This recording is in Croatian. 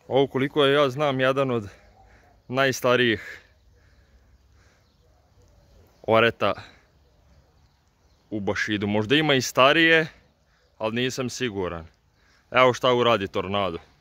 Ovo koliko je ja znam jedan od najstarijih oreta u Bašidu. Možda ima i starije, ali nisam siguran. Evo šta uradi tornado.